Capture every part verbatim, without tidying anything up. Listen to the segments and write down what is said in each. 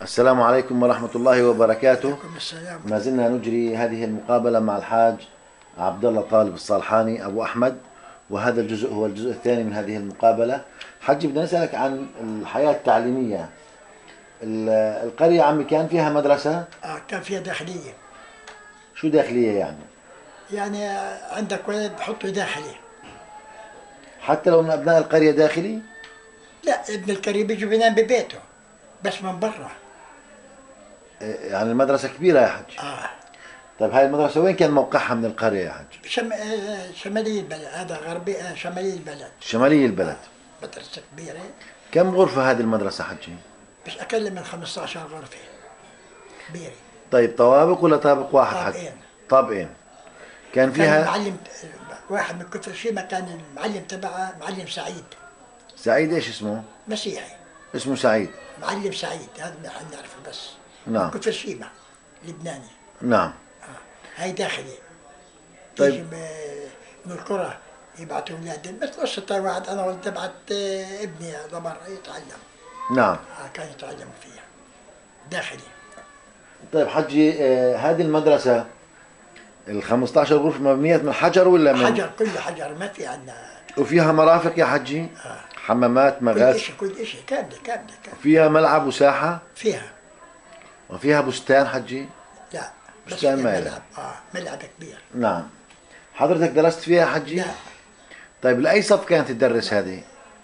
السلام عليكم ورحمة الله وبركاته. عليكم السلام. ما زلنا نجري هذه المقابلة مع الحاج عبد الله طالب الصالحاني أبو أحمد، وهذا الجزء هو الجزء الثاني من هذه المقابلة. حجي بدنا نسألك عن الحياة التعليمية. القرية عمي كان فيها مدرسة؟ آه كان فيها داخلية. شو داخلية يعني؟ يعني عندك ولد حطه داخلي. حتى لو من أبناء القرية داخلي؟ لا، ابن القرية بيجي بينام ببيته بس من برا. يعني المدرسة كبيرة يا حج؟ اه. طيب هاي المدرسة وين كان موقعها من القرية يا حج؟ شم... آه شمالي البلد، هذا غربي آه شمالي البلد. شمالي البلد. آه. مدرسة كبيرة. كم غرفة هذه المدرسة حجي؟ مش أقل من خمسة عشر غرفة. كبيرة. طيب طوابق ولا طابق واحد حج؟ طابقين. طابقين. كان فيها كان المعلم واحد من كثر شيء ما كان المعلم تبعه معلم سعيد. سعيد ايش اسمه؟ مسيحي. اسمه سعيد. معلم سعيد هذا ما حد نعرفه بس. نعم. كثر شيء لبناني. نعم. آه. هاي داخلي. طيب. يجي من القرى يبعثوا اولاد مثل قصة واحد انا ولد تبعت ابني هذا برا يتعلم. نعم. آه كان يتعلم فيها. داخلي. طيب حجي آه هذه المدرسة ال خمسة عشر غرفة مبنية من حجر ولا من حجر؟ كل حجر، ما في عندنا. وفيها مرافق يا حجي؟ آه. حمامات، مغاسل، كل شيء كل شيء كاملة كاملة كاملة. فيها ملعب وساحة؟ فيها. وفيها بستان حجي؟ لا بس بستان فيها ما ملعب. اه ملعب كبير. نعم. حضرتك درست فيها حجي؟ لا. طيب لأي صف كانت تدرس هذه؟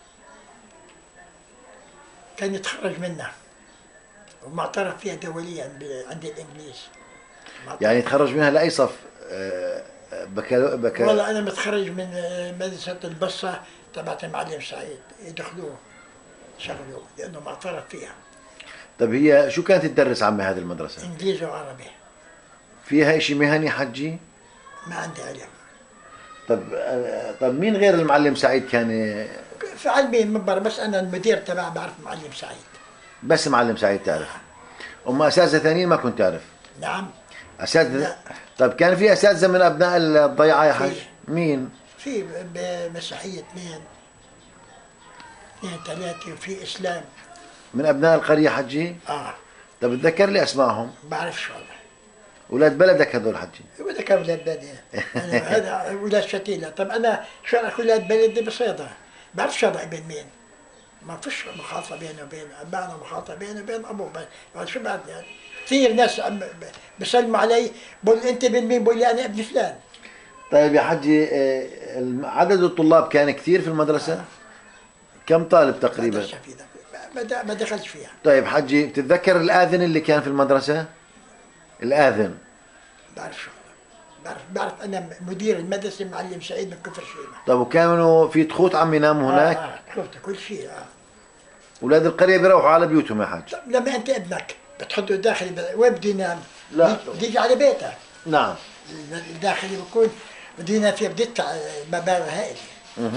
كان يتخرج منها ومعترف فيها دوليا عند الانجليز. يعني يتخرج منها لأي صف؟ آه بكالو بكالو والله انا متخرج من مدرسة البصة تبعت المعلم سعيد، يدخلوه شغلوه لانه معترف فيها. طيب هي شو كانت تدرس عمي هذه المدرسة؟ انجليزي وعربي. فيها شيء مهني حجي؟ ما عندي علم. طب طب مين غير المعلم سعيد كان؟ في علمي من برا، بس انا المدير تبع بعرف معلم سعيد. بس معلم سعيد تعرف؟ أما أساتذة ثانيين ما كنت تعرف؟ نعم. أساتذة؟ طيب كان في أساتذة من أبناء الضيعة يا حج؟ في. مين؟ في بمسيحية اثنين اثنين ثلاثة، وفي إسلام. من أبناء القرية حجي؟ اه. طب تذكر لي أسمائهم؟ بعرفش والله. أولاد بلدك هذول حجي؟ ولا كم ولاد بلدي. أنا هذا ولاد شتيلة. طب أنا شو أنا ولاد بلدي بصيدة، بعرف شو ابن مين. ما فيش مخاطرة بيني وبين أبانا، مخاطرة بيني وبين أبوه. بعد شو بعد يعني. كثير ناس بيسلموا علي بقول أنت ابن مين؟ بقول لي أنا ابن فلان. طيب يا حجي عدد الطلاب كان كثير في المدرسة؟ آه. كم طالب تقريبا؟ ما ما دخلتش فيها. طيب حجي بتتذكر الآذن اللي كان في المدرسة؟ الآذن. بعرف شو بعرف بعرف أنا مدير المدرسة معلم سعيد من كفر شيمة. طيب وكانوا في تخوت عم يناموا هناك؟ اه تخوت كل شيء. اه. أولاد القرية بيروحوا على بيوتهم يا حاج؟ لما أنت ابنك بتحطه داخلي وين بده ينام؟ لا بيجي على بيته. نعم. الداخلي بكون بده ينام فيه، بده يدفع مبالغ هائلة. اها.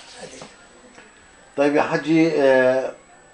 طيب يا حجي آه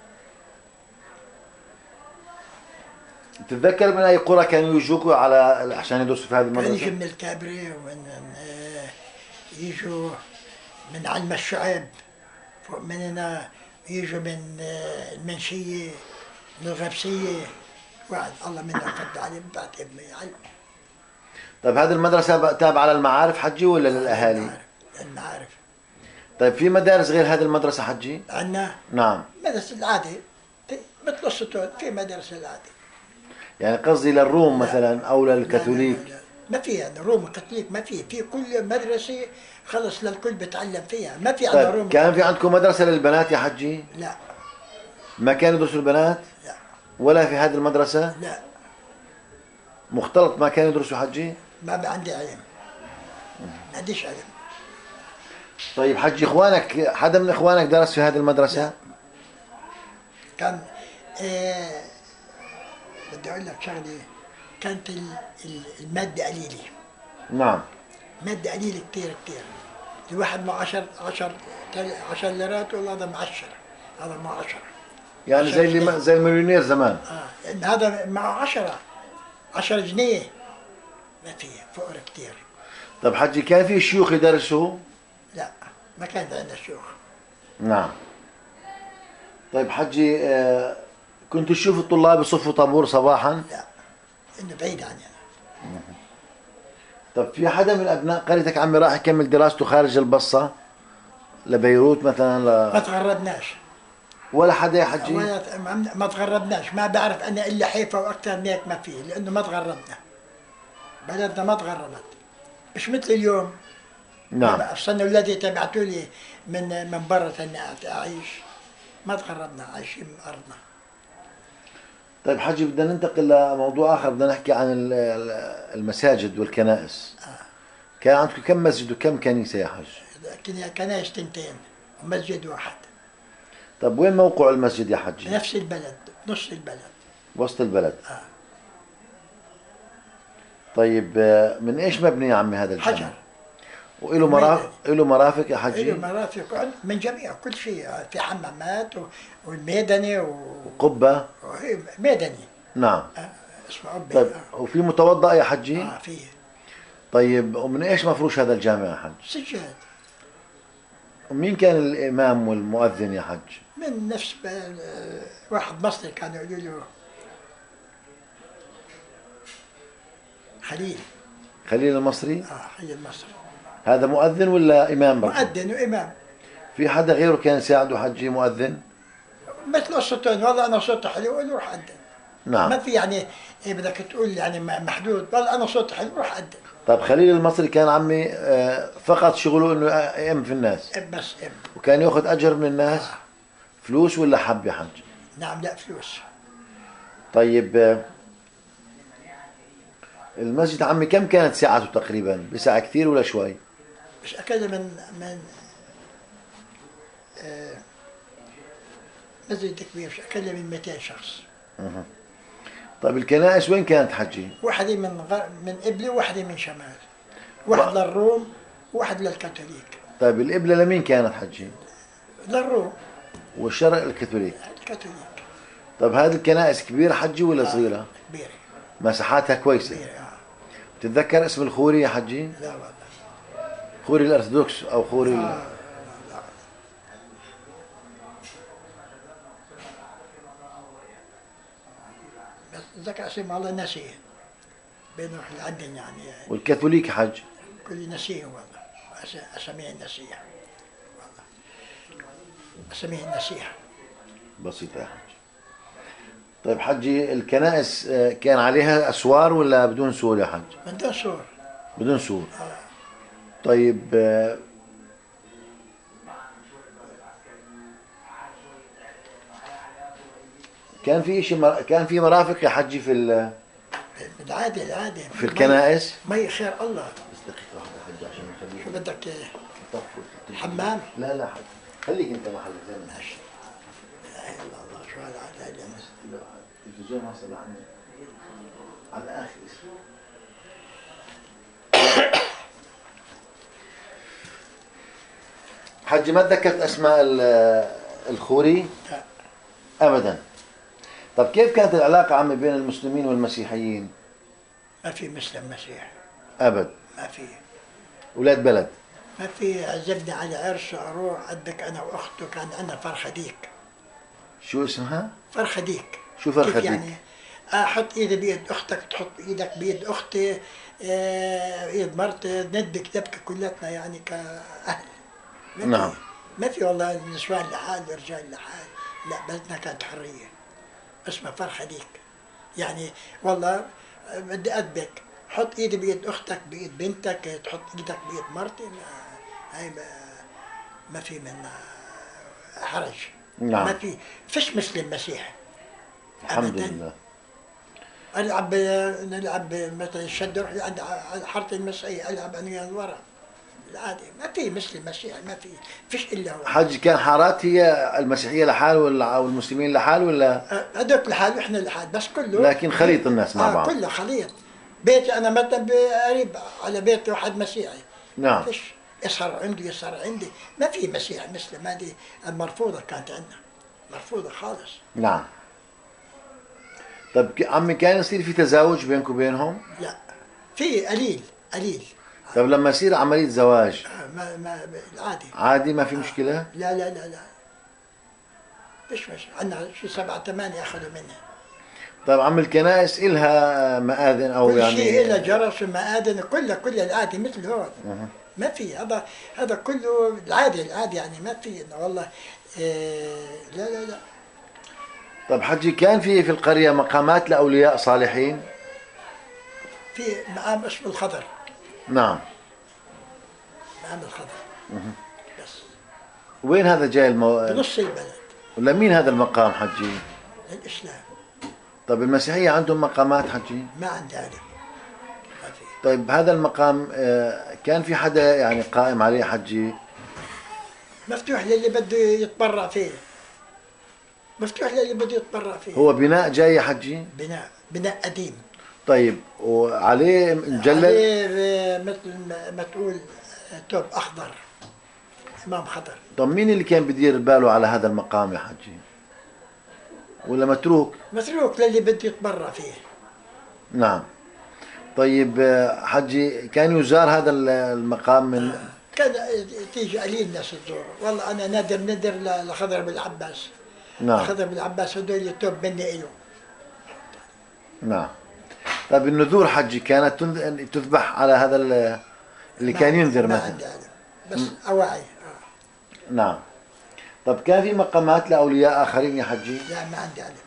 تتذكر من اي قرى كانوا يجوكوا على عشان يدرسوا في هذه المدرسه؟ كانوا يجوا من الكابري، ومن آه يجوا من علم الشعب فوق مننا، يجوا من آه المنشيه، من الغبسيه. واحد الله منا فضل عليه بعد ابني علم. طيب هذه المدرسه تابعه للمعارف حجي ولا للاهالي؟ المعارف. المعارف. طيب في مدارس غير هذه المدرسه حجي؟ عندنا. نعم. مدرسه العادي مثل السطور، في مدرسه العادي. يعني قصدي للروم مثلا او للكاثوليك؟ لا لا لا. ما في يعني روم وكاثوليك، ما في في كل مدرسه خلص للكل بتعلم فيها، ما في عندنا طيب روم. كان في عندكم مدرسه للبنات يا حجي؟ لا. ما كانوا يدرسوا البنات؟ لا. ولا في هذه المدرسه؟ لا. مختلط ما كانوا يدرسوا حجي؟ ما عندي علم. ما عنديش علم. طيب حجي اخوانك حدا من اخوانك درس في هذه المدرسه؟ لا. كان آه بدي اقول لك شغله، كانت الماده قليله. نعم. ماده قليله كثير كثير. الواحد مع عشر عشر عشر ليرات والله هذا مع عشرة، هذا مع عشرة. يعني زي اللي زي المليونير زمان. اه هذا مع عشرة عشرة جنيه. ما في فقر كثير. طيب حجي كان في شيوخ يدرسوا؟ لا ما كان عندنا شيوخ. نعم. طيب حجي آه كنت تشوف الطلاب يصفوا طابور صباحا؟ لا، انه بعيد عني انا. طب في حدا من ابناء قريتك عمي راح يكمل دراسته خارج البصة لبيروت مثلا ما ل... تغربناش ولا حدا يا حجي؟ ولا ما ما تغربناش، ما بعرف انا الا حيفا واكثر من هيك ما فيه، لانه ما تغربنا، بلدنا ما تغربت، مش مثل اليوم. نعم. اصلا اولادي تبعتوا لي من من برا اني اعيش، ما تغربنا، عايشين من ارضنا. طيب حجي بدنا ننتقل لموضوع اخر، بدنا نحكي عن ال- ال- المساجد والكنائس. كان عندكم كم مسجد وكم كنيسة يا حج؟ كنا كنايس تنتين ومسجد واحد. طب وين موقع المسجد يا حجي؟ نفس البلد، نص البلد. وسط البلد. آه. طيب آه، من ايش مبني يا عمي هذا الجامع؟ حجر. وله مرافق له مرافق يا حجي؟ له مرافق من جميع كل شيء، في حمامات و- والميدني و... قبة؟ وهي ميدني. نعم. آه. اسمه عبي. طيب آه. وفي متوضأ يا حجي؟ اه فيه. طيب ومن ايش مفروش هذا الجامع يا حج؟ سجاد. ومين كان الامام والمؤذن يا حج؟ من نفس ب- واحد مصري كانوا يقولوا له خليل. خليل المصري؟ اه خليل مصري. هذا مؤذن ولا امام برضه؟ مؤذن وامام. في حدا غيره كان يساعده حجي مؤذن؟ مثل الصوتين، والله انا صوتي حلو روح اذن. نعم. ما في يعني إيه بدك تقول يعني م- محدود، والله انا صوتي حلو روح اذن. طيب خليل المصري كان عمي آه، فقط شغله انه يأم في الناس، إم بس ام. وكان ياخذ اجر من الناس؟ فلوس ولا حب يا حج؟ نعم لا فلوس. طيب آه، المسجد عمي كم كانت ساعته تقريبا؟ بساعة كثير ولا شوي؟ مش اكل من من آه مسجد كبير، مش اكل من مئتين شخص. أه. طيب الكنائس وين كانت حجي؟ واحدة من غ... من قبلي وواحدة من شمال، واحد للروم وواحد للكاثوليك. طيب القبلة لمين كانت حجي؟ للروم. والشرق الكاثوليك. الكاثوليك. طيب هذه الكنائس كبيرة حجي ولا صغيرة؟ آه كبيرة. مساحاتها كويسة. كبيرة آه. بتتذكر اسم الخوري يا حجي؟ لا والله. خوري الأرثوذكس أو خوري ال... آه. بس ذكر اسم الله نسيه، بينه اللي عندنا يعني والكاثوليك حج؟ كل نسيه والله، أس- اساميه نسيه والله، اساميه نسيه. بسيطة يا حج. طيب حجي الكنائس آه، كان عليها أسوار ولا بدون سور يا حج؟ من دون سور. بدون سور. طيب آه، كان في شيء مر... كان في مرافق يا حجي في ال... العادة العادة في الكنائس؟ مي خير الله. بس دقيقة واحدة حجي عشان نخليك شو بدك إيه؟ تطفوا حمام؟ لا لا حجي خليك انت محلك زي ما ماشي. لا اله الا الله، شو هالعادة اللي أنا- التلفزيون ما صار عني على اخر اسم. حجي ما تذكرت اسماء ال- الخوري؟ لا. ابدا. طب كيف كانت العلاقة عمي بين المسلمين والمسيحيين؟ ما في مسلم مسيح. ابد. ما في. اولاد بلد. ما في. عزمني على عرس اروح عندك انا واخته، كان عندنا فرخه ديك. شو اسمها؟ فرخه ديك. شو فرخة كيف ديك؟ يعني؟ احط ايدي بيد اختك، تحط ايدك بيد اختي، آه، ايد مرتي، ندبك دبكه كلتنا يعني كاهل. ما في- نعم. ما في والله النسوان لحال والرجال لحال، لا بلدنا كانت حريه. اسمها فرخه ديك. يعني والله بدي ادبك، حط ايدي بيد اختك، بايد بنتك، تحط ايدك بيد مرتي، ما هاي ما, ما في من حرج. نعم. ما في فيش مسلم مسيحي. الحمد أبداً. لله. العب نلعب مثلا الشد روح عند حاره المسيحيه، العب انا الورق العادي. ما في مسلم مسيحي، ما في فيش الا هو. حج كان حارات هي المسيحية لحال ولا او المسلمين لحال ولا؟ هذوك لحال واحنا لحال، بس كله لكن خليط الناس مع آه بعض. كله خليط. بيتي انا مثلا قريب على بيتي واحد مسيحي. نعم. فيش يسهر عندي يسهر عندي، ما في مسيحي مسلم. هذه المرفوضه كانت عندنا، مرفوضه خالص. نعم. طيب ك- عمي كان يصير في تزاوج بينكم وبينهم؟ لا في قليل قليل. طيب لما يصير عملية زواج آه ما ما العادي. عادي ما في مشكلة؟ لا لا لا لا مش مش عندنا شي سبعة ثمانية أخذوا منها. طيب عم الكنائس إلها مآذن أو كل يعني شيء إلها جرس ومآذن كلها كلها العادي مثل هون. ما في هذا هذا كله العادي العادي يعني ما في إنه والله إيه لا لا لا. طيب حجي كان في في القرية مقامات لأولياء صالحين؟ في مقام اسمه الخضر. نعم. مقام الخضر. بس. وين هذا جاي المو... بنص البلد. ولمين هذا المقام حجي؟ للإسلام. طيب المسيحية عندهم مقامات حجي؟ ما عندي علم. ما في. طيب هذا المقام كان في حدا يعني قائم عليه حجي؟ مفتوح للي بده يتبرع فيه. مفتوح للي بده يتبرع فيه. هو بناء جاي يا حجي؟ بناء بناء قديم. طيب وعليه مجلد؟ عليه مثل ما تقول توب أخضر. إمام خضر. طب مين اللي كان بدير باله على هذا المقام يا حجي؟ ولا متروك؟ متروك للي بده يتبرع فيه. نعم. طيب حجي كان يزار هذا المقام من آه. كان تيجي قليل ناس تزوره، والله أنا نادر ندر لخضر بن العباس. نعم. خضر بن العباس هدول توب مني إله. نعم. طيب النذور حجي كانت تذبح على هذا اللي كان ينذر ما مثلا؟ عندي علم بس أواعي. آه. نعم. طب كان في مقامات لأولياء آخرين يا حجي؟ لا ما عندي علم.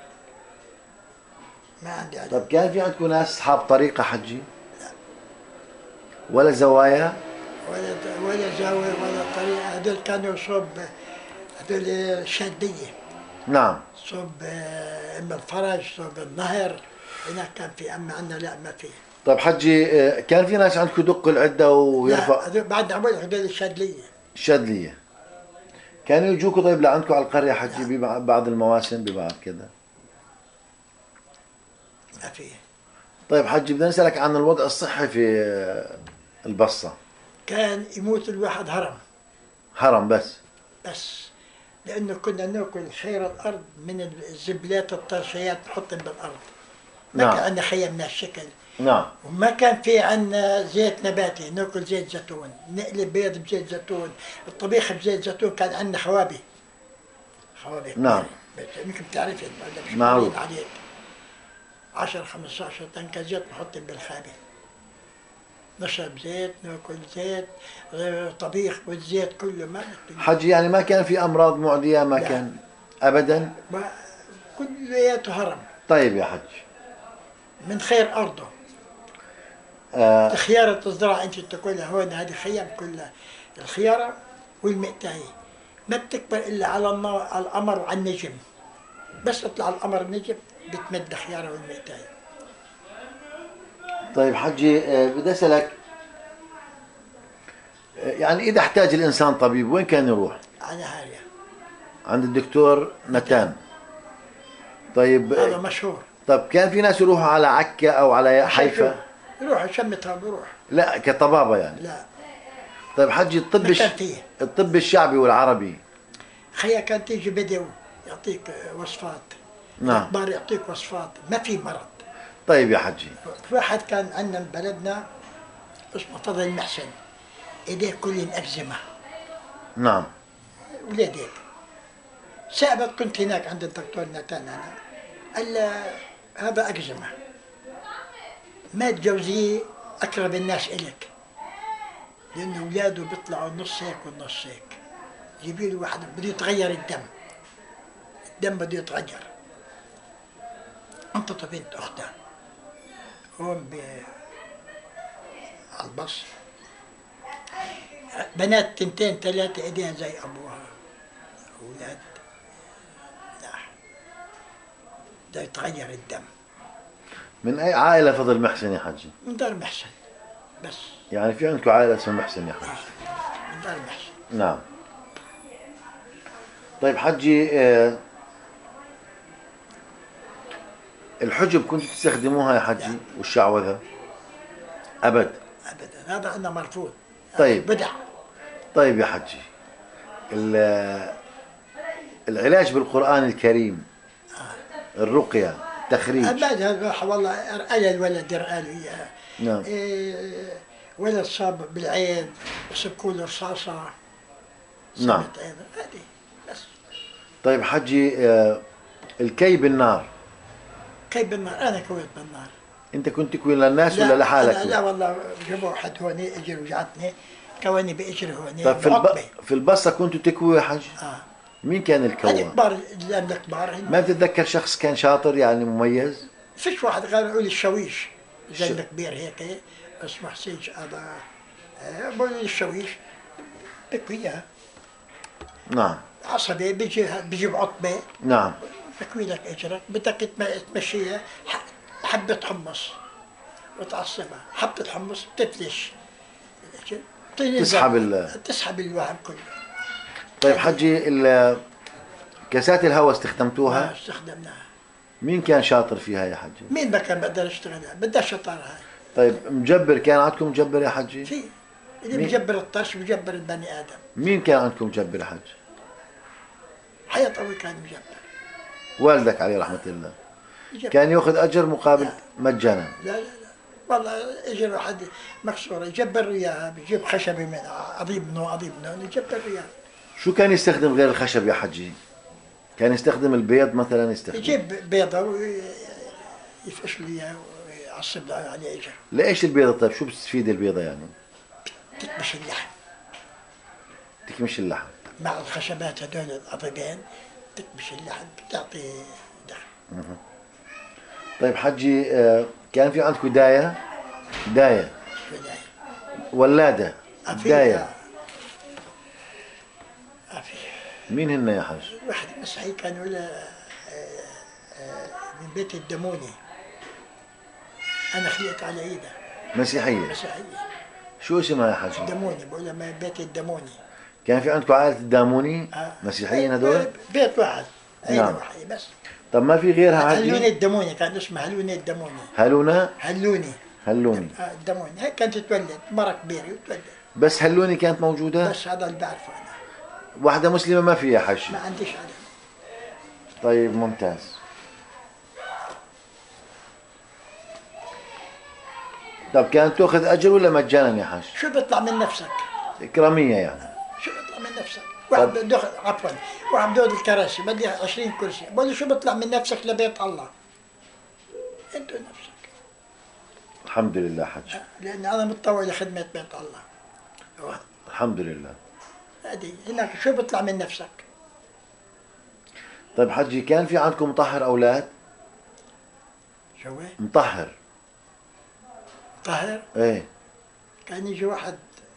ما عندي علم. طب كان في عندكم ناس أصحاب طريقة حجي؟ لا. ولا زوايا؟ ولا ولا زاوية ولا طريقة، هذول كانوا صوب هذول شادية. نعم. صوب إما الفرج صوب النهر هناك كان في، أما عندنا لا ما في. طيب حجي كان في ناس عندكم يدقوا العدة ويرفع؟ لا بعد عمل هذول الشادلية. الشادلية. كانوا يجوكوا طيب لعندكم على القرية حجي ببعض المواسم ببعض كذا؟ ما في. طيب حجي بدنا نسألك عن الوضع الصحي في البصة. كان يموت الواحد هرم. هرم بس؟ بس لأنه كنا ناكل خير الأرض من الزبلات الطرشيات نحطهم بالأرض. ما نعم. كان عندنا خيم من هالشكل. نعم. وما كان في عندنا زيت نباتي ناكل زيت زيتون، نقلب بيض بزيت زيتون، الطبيخ بزيت زيتون، كان عندنا خوابي. خوابي. نعم. يمكن بتعرفي مش معروف. عليك. عشرة خمسة عشر طن زيت نحطهم بالخابي. نشرب زيت ناكل زيت طبيخ والزيت كله ما حجي يعني ما كان في امراض معديه ما لا. كان ابدا؟ كلياته هرم. طيب يا حج من خير ارضه. آه. الخيارة الزراعة انت تاكلها هون، هذه خيام كلها الخيارة والمئتاي ما بتكبر الا على النار على القمر وعلى النجم، بس اطلع القمر النجم بتمد الخيارة والمئتاي. طيب حجي بدي اسالك يعني اذا احتاج الانسان طبيب وين كان يروح؟ على هاريا عند الدكتور نتان. طيب هذا مشهور. طيب كان في ناس يروحوا على عكا او على حيفا؟ يروح شمتها بيروح. لا كطبابه يعني؟ لا. طيب حجي الطب الش... الطب الشعبي والعربي خيا كان تيجي بدو يعطيك وصفات. نعم. اخبار يعطيك وصفات، ما في مرض. طيب يا حجي في واحد كان عندنا ببلدنا اسمه فضل المحسن، ايديه كلهم اكزيما. نعم. ولاديك سابت كنت هناك عند الدكتور نتان انا، قال هذا اكزيما ما تجوزيه اقرب الناس الك، لان اولاده بيطلعوا نص هيك والنص هيك. جيبي له واحد بده يتغير الدم، الدم بده يتغير. انت بنت اختها هون ب على البصة، بنات تنتين ثلاثة ايديها زي ابوها، اولاد ناح بده يتغير الدم. من اي عائله فضل محسن يا حجي؟ من دار محسن بس. يعني في عندكم عائله اسمها محسن يا حجي؟ من دار محسن. نعم. طيب حجي آه الحجب كنتوا تستخدموها يا حجي والشعوذة؟ أبد؟ أبدا، هذا عندنا مرفوض. طيب بدع. طيب يا حجي العلاج بالقرآن الكريم، الرقية، تخريج. أبد هذا والله أرقى الولد يرقى له إياها. نعم. إيه ولد صاب بالعين وسكوا له رصاصة. نعم. هذه بس. طيب حجي، آه، الكي بالنار، كيف بالنار؟ انا كويت بالنار. انت كنت تكوي للناس لا ولا لحالك؟ أنا لا والله، جابوا واحد هون اجري وجعتني، كواني باجري هون طيب في الب... بعقبه. في البصة كنتوا تكووا يا حج؟ اه مين كان هذه الكوان؟ كبار، لان الكبار هن. ما بتتذكر شخص كان شاطر يعني مميز؟ فيش واحد غير يقول الشويش، زي ش- الكبير هيك اسمه حسين هذا، آه، بقول لي الشويش بكوي اياه. نعم عصبي بيجي بيجيب عقبه، نعم. بكوي لك اجرك، بدك تم- تمشيها ح- حبه حمص وتعصبها، حبه حمص بتفلش، تسحب ال... تسحب الوهم كله. طيب حجي، ال... كاسات الهواء استخدمتوها؟ ما استخدمناها. مين كان شاطر فيها يا حجي؟ مين ما كان بقدر يشتغلها؟ بدها شطارة هاي. طيب مجبر، كان عندكم مجبر يا حجي؟ في اللي مين؟ بجبر الطرش بجبر البني ادم. مين كان عندكم مجبر يا حج؟ حياة طويل كان مجبر. والدك عليه رحمة الله بجبر. كان ياخذ اجر مقابل لا. مجانا؟ لا لا لا والله اجى واحد مكسوره يجبر اياها، بجيب خشبه من اضيب منه اضيب منه يجبر اياها. شو كان يستخدم غير الخشب يا حجي؟ كان يستخدم البيض مثلا؟ يستخدم يجيب بيضه ويفقش لي اياها ويعصب له عليه اجر. ليش البيضة؟ طيب شو بتستفيد البيضة يعني؟ تكبش اللحم تكمش اللحم مع الخشبات هدول الأضيبين، تكبش اللحم بتعطي دخل. طيب حجي، آه، كان في عندكم داية؟ داية بداية ولادة داية، أفي مين هن يا حج؟ واحد مسيحي كان يقول من بيت الدموني، أنا خلقت على إيده. مسيحية؟ مسيحية. شو اسمها يا حج؟ الدموني، بقول من بيت الدموني. كان في عندكم عائلة الداموني آه. مسيحيين هذول؟ بيت واحد، عيلة نعم. واحدة بس. طب ما في غيرها هلوني حجي؟ الدموني كان اسمه، هلوني الدموني. هلونا؟ هلوني. هلوني. آه الدموني، هيك كانت تتولد مرة كبيرة وتولد. بس هلوني كانت موجودة؟ بس هذا اللي بعرفه أنا. واحدة مسلمة ما في يا حج؟ ما عنديش علم. طيب ممتاز. طب كانت تاخذ اجر ولا مجانا يا حج؟ شو بيطلع من نفسك؟ اكرامية يعني. شو بيطلع من نفسك؟ واحد بده ياخذ، عفوا، واحد بده ياخذ الكراسي، بدي عشرين كرسي، بقول له شو بيطلع من نفسك لبيت الله؟ انت نفسك. الحمد لله حج. لان انا متطوع لخدمه بيت الله. الحمد لله. هذه هناك شو بيطلع من نفسك؟ طيب حجي، كان في عندكم مطهر اولاد؟ شو هو؟ مطهر. طاهر؟ ايه. كان يجي واحد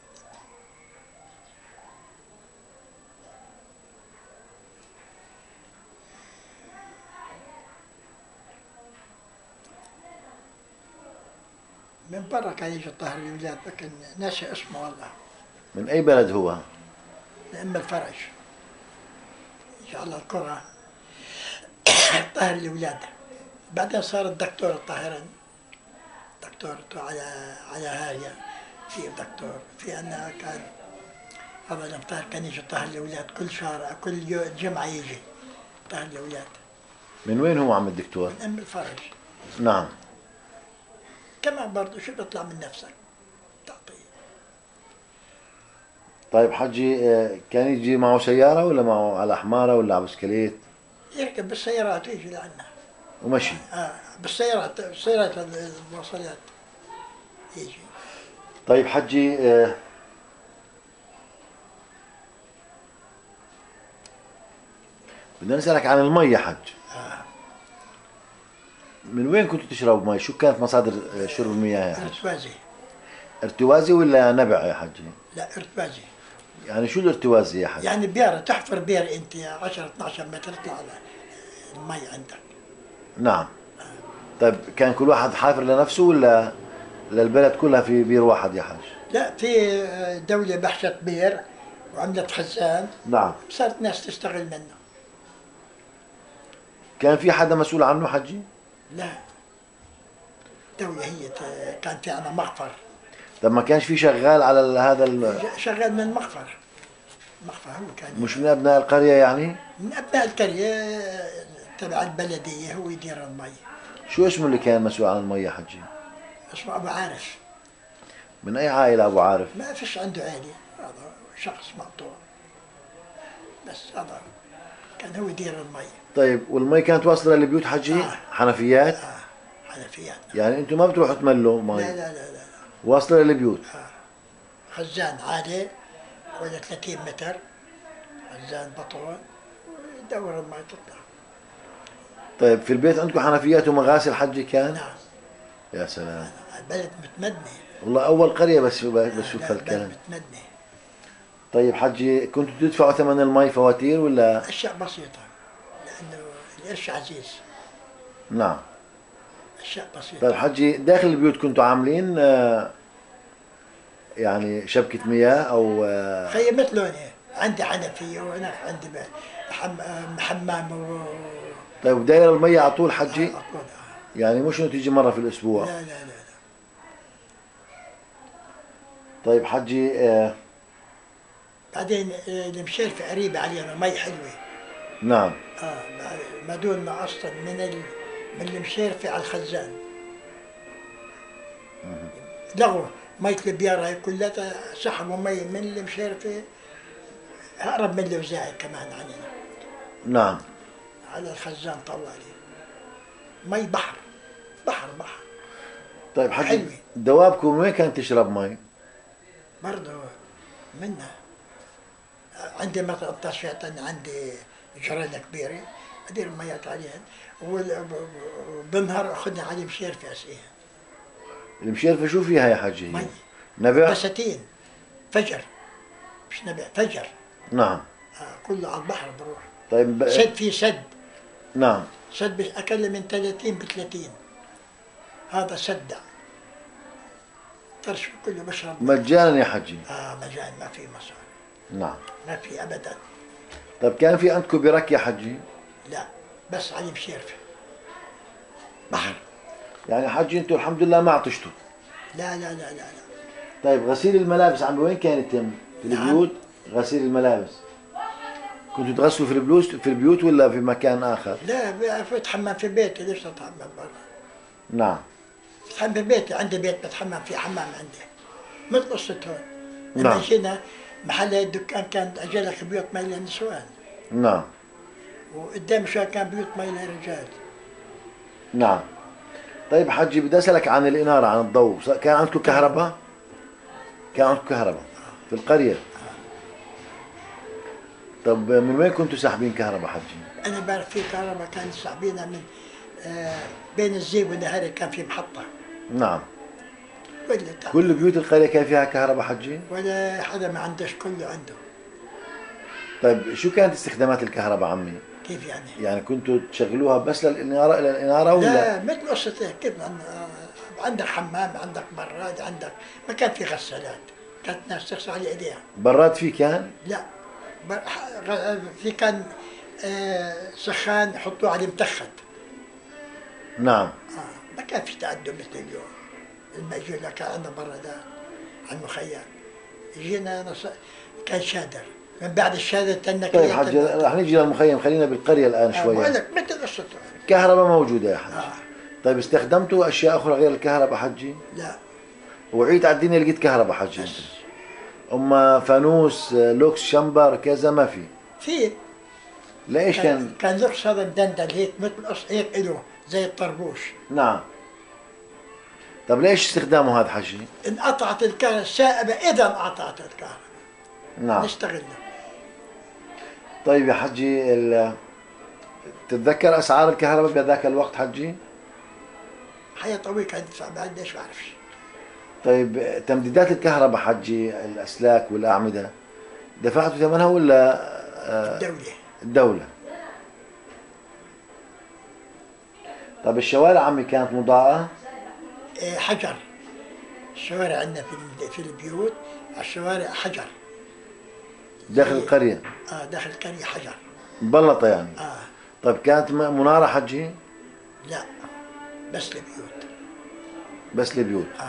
من برا، كان يجي طاهر الاولاد، لكن ناسي اسمه والله. من اي بلد هو؟ من ام الفرج. يجي على القرى طاهر الاولاد. بعدين صار الدكتور الطاهرين، دكتور على على هاية، في دكتور في عندنا كان هذا المطهر، كان يجي طاهر الاولاد كل شهر، كل يوم جمعه يجي طاهر الاولاد. من وين هو عم الدكتور؟ من ام الفرج. نعم. كمان برضه شو بيطلع من نفسك تعطيه. طيب حجي، آه، كان يجي معه سيارة ولا معه على حمارة ولا على بسكليت؟ يركب بالسيارات ويجي لعنا. ومشي؟ اه بالسيارات، السيارات المواصلات يجي. طيب حجي، آه، بدنا نسألك عن المي حج. آه. من وين كنتوا تشربوا مي؟ شو كانت مصادر آه، شرب المياه يا حج؟ ارتوازي. ارتوازي ولا نبع يا حجي؟ لا ارتوازي. يعني شو الارتوازي يا حج؟ يعني بيارة، تحفر بير انت عشرة اثناشر متر تطلع على المي عندك. نعم. طيب كان كل واحد حافر لنفسه ولا للبلد كلها في بير واحد يا حج؟ لا، في دولة بحشت بير وعملت خزان، نعم. صارت ناس تستغل منه. كان في حدا مسؤول عنه حجي؟ لا، دولة هي ت- كان في عنا مخفر. طب ما كانش في شغال على ال- هذا ال... ج- شغال من المخفر. المخفر هو كان مش من ابناء القرية يعني؟ من ابناء القرية تبع البلدية، هو يدير المي. شو اسمه اللي كان مسؤول عن المي يا حجي؟ اسمه ابو عارف. من اي عائلة ابو عارف؟ ما فيش عنده عيلة، هذا شخص مقطوع بس. هذا كان هو يدير المي. طيب والمي كانت واصلة للبيوت حجي؟ آه. حنفيات؟ اه حنفيات. يعني انتم ما بتروحوا تملوا مي؟ لا لا لا لا, لا. واصلة للبيوت؟ آه. خزان عالي ولا ثلاثين متر، خزان بطون، يدور المي تطلع. طيب في البيت عندكم حنفيات ومغاسل حجي كان؟ نعم. يا سلام. البلد متمدنة. والله أول قرية بس بشوف هالكلام. البلد متمدنة. طيب حجي كنتوا تدفعوا ثمن المي فواتير ولا؟ أشياء بسيطة لأنه القرش عزيز. نعم. أشياء بسيطة. طيب حجي داخل البيوت كنتوا عاملين آه يعني شبكة مياه أو آه خيي مثلهم عندي حنفية وهناك عندي حم... حمام و... طيب داير المية على طول حجي؟ آه أقول. يعني مش إنه تيجي مرة في الأسبوع؟ لا لا لا لا. طيب حجي آه بعدين المشارفة قريبة علينا، مي حلوة. نعم. اه ما دوننا اصلا من ال... من المشارفة على الخزان. لغوا مية البيارة هي كلها، سحبوا مي من المشارفة اقرب من الوزاعي كمان عننا. نعم. على الخزان طوالي. مي بحر بحر بحر. طيب حجي حلوة. دوابكم وين كانت تشرب مي؟ برضه منا عندي مثلا طشات، عندي جرينة كبيرة أدير الميات عليها، وبالنهار أخذنا عليه مشارفة أسقيها. المشارفة شو فيها يا حجي؟ مي. نبع؟ بساتين. فجر. مش نبع، فجر. نعم. آه كله على البحر بروح. طيب ب... سد في سد. نعم. سد أقل من ثلاثين بثلاثين. هذا سد. طرش كله بشرب. مجانا يا حجي؟ آه مجان، ما في مصاري. نعم. ما في أبدا. طيب كان في عندكم برك يا حجي؟ لا بس علي مشارفة. بحر. يعني حجي انتم الحمد لله ما عطشتوا؟ لا لا لا لا لا. طيب غسيل الملابس عم وين كان يتم؟ في البيوت؟ نعم. غسيل الملابس كنتوا تغسلوا في البيوت في البيوت ولا في مكان اخر؟ لا بتحمم في بيتي، ليش اتحمم برا؟ نعم. بتحمم في بيتي، عندي بيت بتحمم في حمام عندي. مثل قصة هون. لما نعم. جينا محل الدكان كان اجلك بيوت مي للنسوان. نعم. وقدام شوي كان بيوت مي للرجال. نعم. طيب حجي بدي اسالك عن الاناره، عن الضوء، كان عندكم كهرباء؟ كان عندكم كهرباء في القريه؟ طب من وين كنتوا ساحبين كهرباء حجي؟ انا بعرف في كهرباء كان ساحبينها من آه بين الزيب والنهاري كان في محطه. نعم. كل كل بيوت القريه كان فيها كهرباء حجي؟ ولا حدا ما عندش، كله عنده. طيب شو كانت استخدامات الكهرباء عمي؟ كيف يعني؟ يعني كنتوا تشغلوها بس للإنارة إلى الإنارة ولا؟ لا مثل قصة هيك، كيف عندك حمام، عندك براد، عندك ما كان في غسالات، كانت الناس تغسل على ايديها. براد في كان؟ لا في كان آه سخان يحطوه عليه متخت. نعم. آه ما كان في تقدم مثل اليوم. لما اجينا كان عندنا برادات على المخيم. جينا نص... كان شادر. من بعد الشهادة تنك. طيب حجي رح نيجي للمخيم، خلينا بالقرية الآن شوي. بقول لك مثل قصته. كهرباء موجودة يا حجي. آه. طيب استخدمتوا أشياء أخرى غير الكهرباء حجي؟ لا. وعيت على الدنيا لقيت كهرباء حجي أنت؟ أما فانوس لوكس شمبر كذا ما في؟ في. ليش كان؟ كان كان لوكس هذا مدندل هيك مثل قص هيك إله زي الطربوش. نعم. طب ليش استخدامه هذا حجي؟ انقطعت الكهرباء السائبة، إذا انقطعت الكهرباء. نعم. نشتغلنا. طيب يا حجي ال... تتذكر اسعار الكهرباء بهذاك الوقت حجي؟ حياة طويلة كانت تدفع بعد ليش ما بعرفش. طيب تمديدات الكهرباء حجي، الاسلاك والاعمده دفعتوا ثمنها ولا آه الدولة؟ الدولة. طيب الشوارع عمي كانت مضاءة؟ إيه حجر. الشوارع عندنا في في البيوت على الشوارع حجر. داخل القرية؟ اه داخل القرية حجر. مبلطة يعني؟ اه. طيب كانت منارة حجي؟ لا بس لبيوت. بس لبيوت. اه.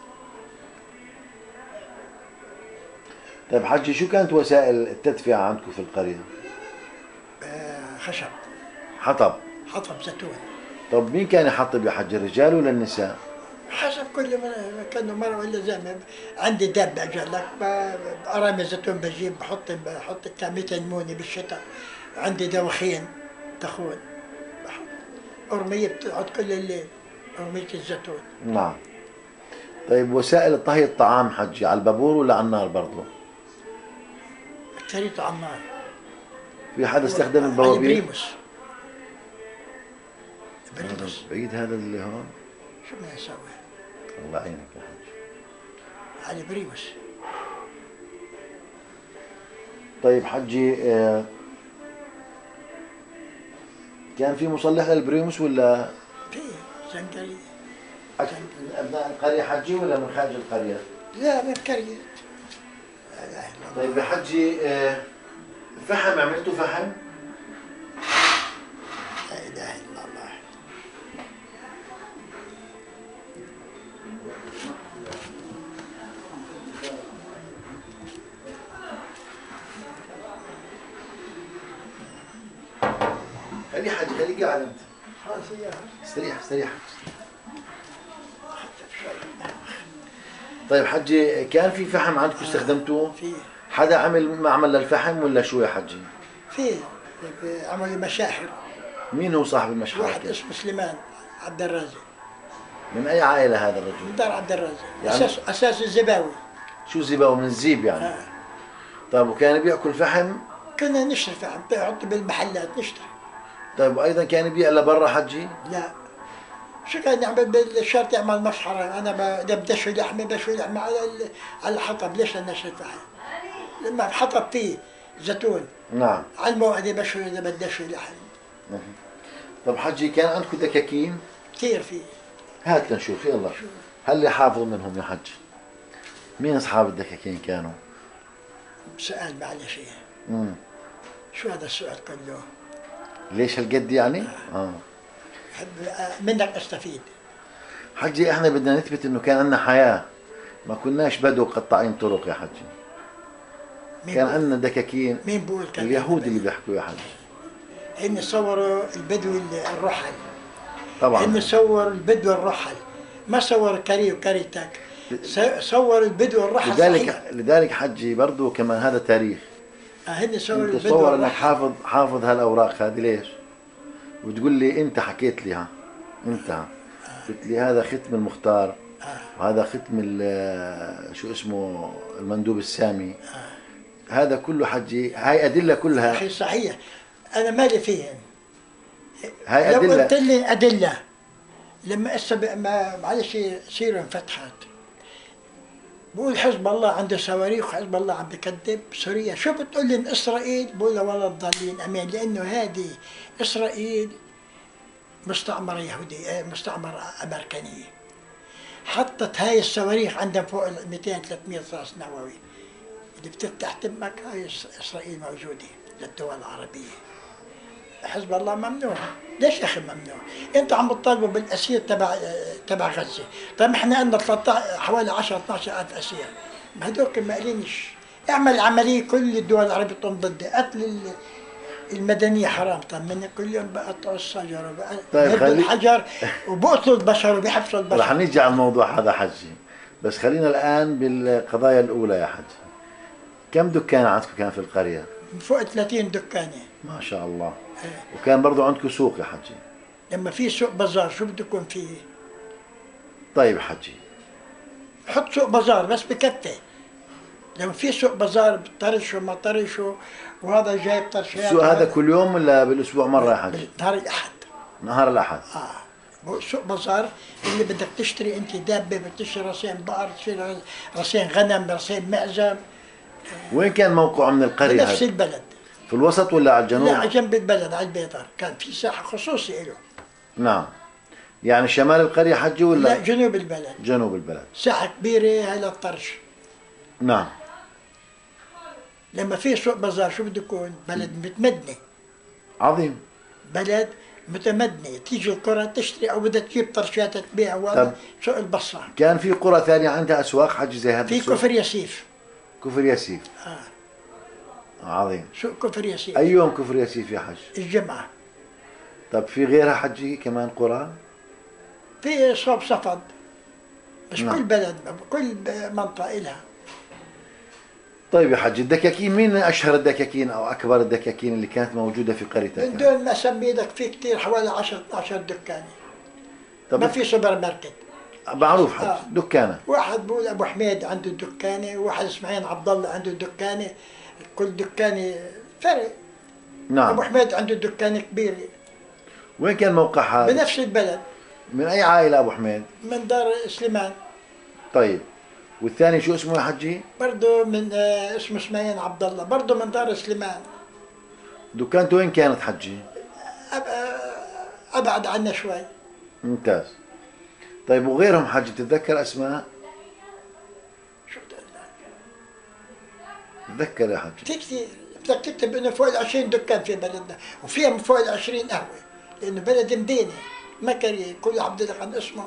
طيب حجي شو كانت وسائل التدفئة عندكم في القرية؟ آه خشب. حطب. حطب زيتون. طب مين كان يحطب يا حجي، الرجال ولا النساء؟ حسب كل من كانوا مرة ولا زلمة. عندي دابة أجل لك أرامي زيتون بجيب بحط بحط كمية موني بالشتاء عندي دواخين تخون، أرمية بتقعد كل الليل، أرمية الزيتون. نعم. طيب وسائل طهي الطعام حجي على البابور ولا على النار برضه؟ اكتريته على النار. في حدا استخدم على البوابير؟ بريموس. بريموس. بعيد هذا اللي هون. شو بدنا نسوي؟ الله يعينك يا حج. على بريموس. طيب حجي، آه كان في مصلح للبريموس ولا؟ في زنقرية. من أبناء القرية حجي ولا من خارج القرية؟ لا من قرية. لا إله إلا الله. طيب يا حجي، آه فحم عملتوا فحم؟ لا إله إلا الله. خليه حجي، خليه قاعد انت. خلاص يا استريح استريح. طيب حجي، كان في فحم عندكم استخدمتوه؟ في. حدا عمل معمل للفحم ولا شو يا حجي؟ في عملوا مشاحر. مين هو صاحب المشحرة؟ واحد اسمه سليمان عبد الرازق. من أي عائلة هذا الرجل؟ من دار عبد الرازق. يعني أساس أساس الزباوي. شو زباوي من الزيب يعني؟ آه. طيب وكان بياكل فحم؟ كنا نشتري فحم، نحط بالمحلات نشتري. طيب وأيضا كان يبيع لبرا حجي؟ لا. شو كان يعمل بالشرط يعمل مشحرة، أنا بدي أشوي لحمة بشوي لحمة على على الحطب، ليش أنا أشتري فحم؟ لما حطب فيه زيتون. نعم. على الموعد بشوي إذا بدي أشوي لحم. طب حجي، كان عندكم دكاكين؟ كثير فيه. هات لنشوف يلا. هل اللي حافظ منهم يا حج؟ مين أصحاب الدكاكين كانوا؟ سؤال معلش. امم شو هذا السؤال كله؟ ليش هالقد يعني؟ اه بحب منك استفيد. حجي، احنا بدنا نثبت انه كان عندنا حياة، ما كناش بدو قطاعين طرق يا حجي. كان عندنا دكاكين. مين بقول كان؟ اليهود اللي بيحكوا يا حجي. هن صوروا البدو الرحل. طبعا هن صوروا البدو الرحل، ما صور كري وكريتك، صور البدو الرحل. لذلك صحيح. لذلك حجي برضه كمان هذا تاريخ. هن صوروا انت البدو تصور انك الرحل. حافظ حافظ هالاوراق هذه ليش؟ وتقول لي انت حكيت لي ها انت ها. قلت لي هذا ختم المختار، وهذا ختم ال- شو اسمه المندوب السامي. هذا كله حجي، هاي ادله كلها. أخي صحيح، أنا مالي فيهن. هاي لو ادله. قلت لي أدلة، لما أسبق ما معلش سيرة انفتحت، بقول حزب الله عنده صواريخ وحزب الله عم بكذب سوريا، شو بتقول لي من إسرائيل؟ بقول له والله الضالين أمين، لأنه هذه إسرائيل مستعمرة يهودية، مستعمرة أمريكانية. حطت هاي الصواريخ عندها فوق ال مئتين ثلاثمئة رصاص نووي، اللي بتفتح تمك هاي إسرائيل موجودة للدول العربية. حزب الله ممنوع. ليش يا اخي ممنوع؟ انتوا عم تطالبوا بالاسير تبع تبع غزه، طيب احنا عندنا حوالي عشرة اثناشر ألف اسير، هذوك ما قالينش اعمل عمليه كل الدول العربيه تقوم ضدي، قتل المدنيه حرام، طيب من كل يوم بقطعوا الشجر وبقطعوا خلي... الحجر وبقتلوا البشر وبيحبسوا البشر. رح نيجي على الموضوع هذا حجي، بس خلينا الان بالقضايا الاولى يا حجي. كم دكان عندكم كان في القريه؟ فوق ثلاثين دكانه. ما شاء الله. وكان برضو عندكم سوق يا حجي؟ لما في سوق بازار شو بده يكون فيه؟ طيب حجي، حط سوق بازار بس بكفي. لما في سوق بازار بطرشه ما طرشه، وهذا جايب طرشات. السوق هذا كل يوم ولا بالاسبوع مره يا حجي؟ نهار الاحد. نهار الاحد. اه سوق بازار اللي بدك تشتري انت دابه، بتشتري راسين بقر، تشتري راسين غنم، راسين معزه. وين كان موقعه من القريه؟ نفس البلد. في الوسط ولا على الجنوب؟ لا على جنب البلد، على البيطار، كان في ساحه خصوصي له. نعم. يعني شمال القريه حجي ولا؟ لا جنوب البلد. جنوب البلد. ساحه كبيره هاي للطرش. نعم. لما في سوق بازار شو بده يكون؟ بلد متمدنه. عظيم. بلد متمدنه، تيجي القرى تشتري او بدها تجيب طرشات تبيع. وهذا سوق البصة. كان في قرى ثانيه عندها اسواق حجي زي هذا في السوق؟ كفر ياسيف. كفر ياسيف. اه عظيم. سوق كفر ياسيف. اي يوم كفر ياسيف يا حج؟ الجمعه. طب في غيرها حجي كمان قرى؟ في صوب صفد، بس. نعم. كل بلد كل منطقه لها. نعم. في سوق بازار شو بده يكون فيه؟ طيب طيب يا حجي، الدكاكين مين اشهر الدكاكين او اكبر الدكاكين اللي كانت موجوده في قريتك؟ من دون ما اسمي لك في كثير، حوالي عشرة اثناشر دكان. طب ما في سوبر ماركت. معروف حج آه. دكانه. واحد بقول ابو حميد عنده دكانه، وواحد اسماعيل عبد الله عنده دكانه، كل دكانه فرق. نعم. ابو حميد عنده دكانه كبيره. وين كان موقع هذا؟ بنفس البلد. من اي عائله ابو حميد؟ من دار سليمان. طيب والثاني شو اسمه يا حجي؟ برضه من آه اسمه اسماعيل عبد الله، برضه من دار سليمان. دكانته وين كانت حجي؟ أب... آه ابعد عنا شوي. ممتاز. طيب وغيرهم حجي بتتذكر اسماء؟ شو بدي أقول لك؟ تذكر يا حجي. في كثير، بدك تكتب انه فوق ال عشرين دكان في بلدنا، وفيها من فوق ال عشرين قهوه، لانه بلد مدينه ما كريه، كل عبد لك عن اسمه.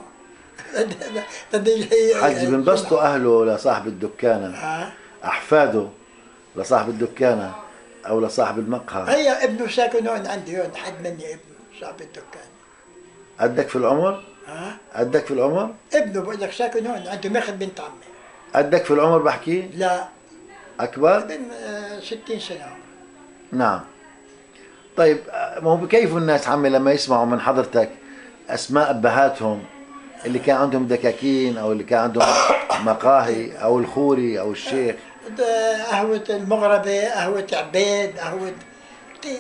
حجي بنبسطوا اهله لصاحب الدكانه، آه. احفاده لصاحب الدكانه او لصاحب المقهى. هي ابنه ساكن هون عندي، هون حد مني ابنه صاحب الدكان. قدك في العمر؟ ها؟ قدك في العمر؟ ابنه بقول لك ساكن هون عنده ماخذ بنت عمي. قدك في العمر بحكي؟ لا اكبر؟ ابن آه ستين سنه. نعم. طيب ما هو بكيف الناس عمي لما يسمعوا من حضرتك اسماء ابهاتهم اللي كان عندهم دكاكين او اللي كان عندهم مقاهي او الخوري او الشيخ؟ قهوة المغربة، قهوة عبيد، قهوة كثير.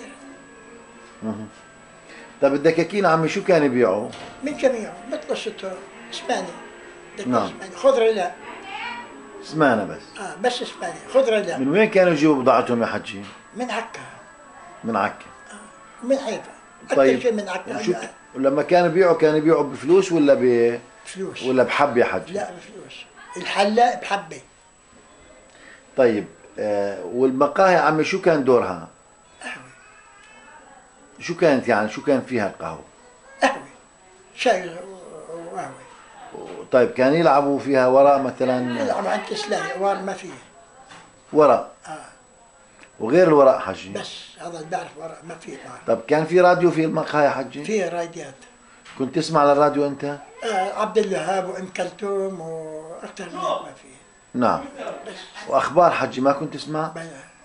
طيب الدكاكين عمي شو كانوا يبيعوا؟ من جميعهم مثل الستور، اسباني. نعم. اسباني، خضرة لا. سمانة بس. اه بس اسباني، خضرة لا. من وين كانوا يجيبوا بضاعتهم يا حجي؟ من عكا. من عكا. آه. من حيفا. طيب أكثر شيء من عكا. وشو ك... ولما كانوا يبيعوا كانوا يبيعوا بفلوس ولا ب فلوس ولا بحب يا حجي؟ لا بفلوس. الحلاق بحبة. طيب آه والمقاهي عمي شو كان دورها؟ قهوة. شو كانت يعني شو كان فيها القهوة؟ قهوة. شاي وقهوة. طيب كانوا يلعبوا فيها ورق مثلا؟ يلعبوا عند كسلاية، وار ما فيه. ورق. اه. وغير الورق حجي؟ بس هذا اللي بعرف ورق ما فيه وار. طب كان في راديو في المقهى يا حجي؟ فيه راديات. كنت تسمع للراديو انت؟ آه عبد الوهاب وام كلثوم واكثر من هيك ما فيه. نعم. واخبار حجي ما كنت تسمع؟ بلا.